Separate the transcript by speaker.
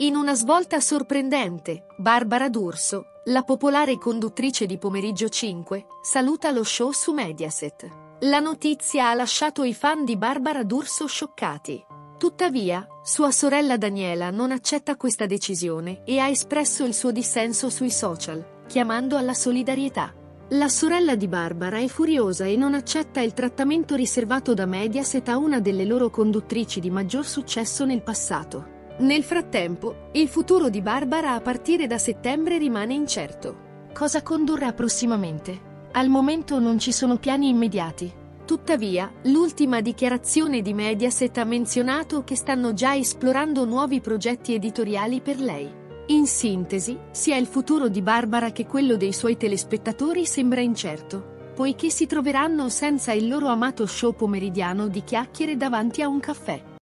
Speaker 1: In una svolta sorprendente, Barbara D'Urso, la popolare conduttrice di Pomeriggio 5, saluta lo show su Mediaset. La notizia ha lasciato i fan di Barbara D'Urso scioccati. Tuttavia, sua sorella Daniela non accetta questa decisione e ha espresso il suo dissenso sui social, chiamando alla solidarietà. La sorella di Barbara è furiosa e non accetta il trattamento riservato da Mediaset a una delle loro conduttrici di maggior successo nel passato. Nel frattempo, il futuro di Barbara a partire da settembre rimane incerto. Cosa condurrà prossimamente? Al momento non ci sono piani immediati. Tuttavia, l'ultima dichiarazione di Mediaset ha menzionato che stanno già esplorando nuovi progetti editoriali per lei. In sintesi, sia il futuro di Barbara che quello dei suoi telespettatori sembra incerto, poiché si troveranno senza il loro amato show pomeridiano di chiacchiere davanti a un caffè.